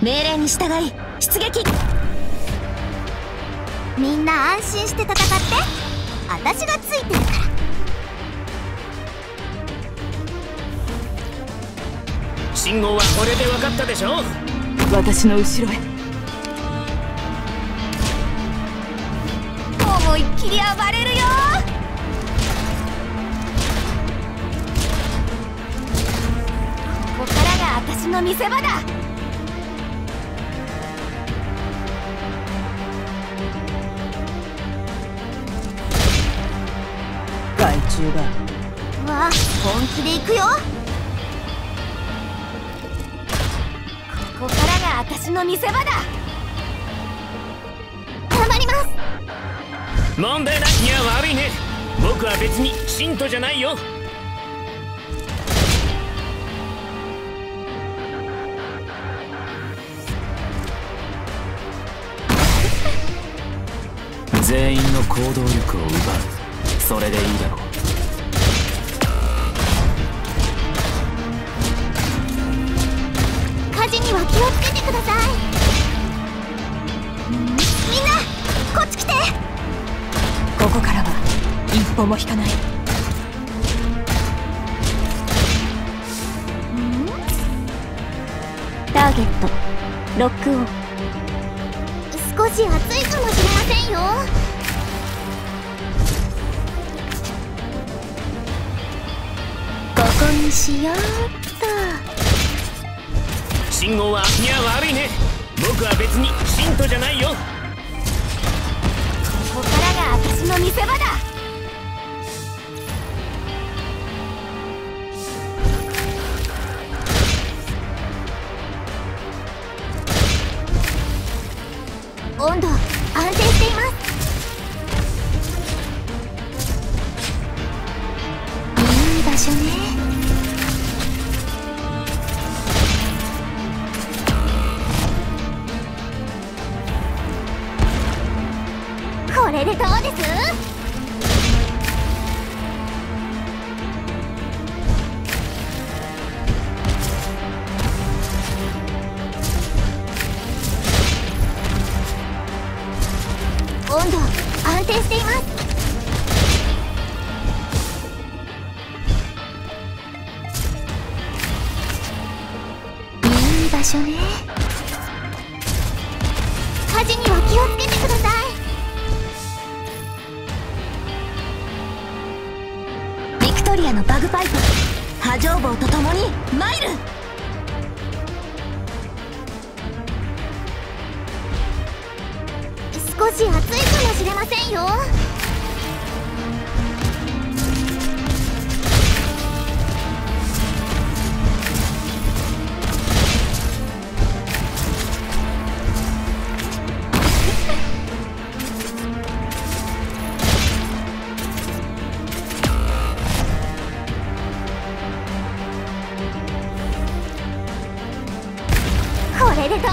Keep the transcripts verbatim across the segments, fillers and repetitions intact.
命令に従い出撃。 みんな安心して戦って、私がついてるから。 信号はこれで分かったでしょ。 私の後ろへ。 思いっきり暴れるよ。ここからが私の見せ場だ。 害虫が。 わあ、本気で行くよ。ここからが私の見せ場だ。頑張ります。 問題ない。いや悪いね。僕は別に信徒じゃないよ。 全員の行動力を奪う。それでいいだろう。 火事には気をつけてください。みんなこっち来て。 ここからは一歩も引かない。 ターゲットロックオン。少し暑いかもしれませんよ。ここにしようっと。 信号は。いや悪いね。僕は別に信徒じゃないよ。 ここからが私の見せ場だ。温度安定しています。いい場所ね。これでどうです？温度安定しています。いい場所ね。火事には気をつけてください。 ビクトリアのバグパイプ波状棒とともにマイル。 少し暑いかもしれませんよ。これでどうです？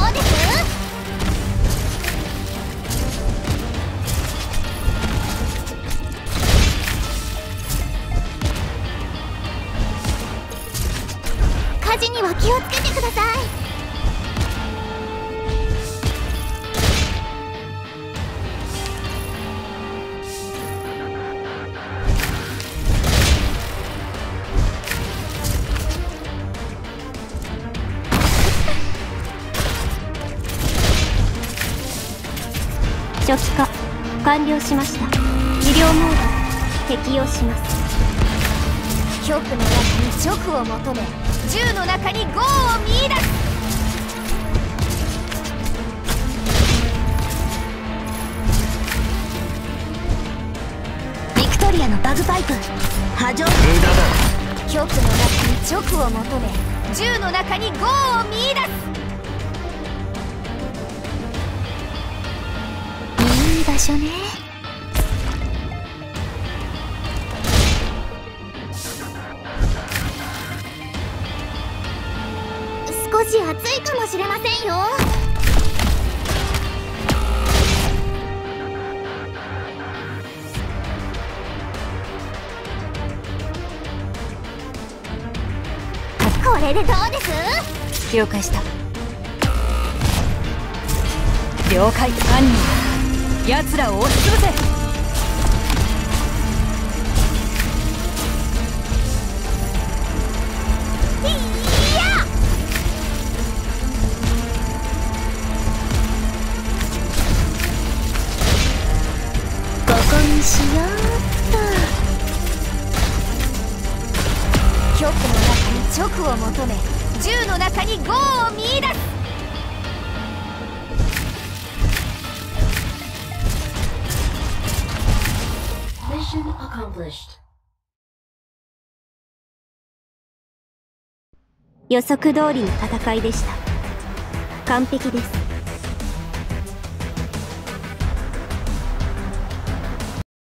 火事には気をつけてください。初期化完了しました。治療モード適用します。極の中に直を求め、銃の中にゴーを見出す。 ビクトリアのバグパイプ波状。 無駄だ。 極の中に直を求め、銃の中にゴーを見出す。いい場所ね。少し暑いかもしれませんよ。これでどうです？ 了解した。 了解。犯人奴らを押しつぶせ。 いやここにしようっ恐怖の中に直を求め、銃の中にゴーを見出す。 Mission accomplished。 予測通りの戦いでした。完璧です。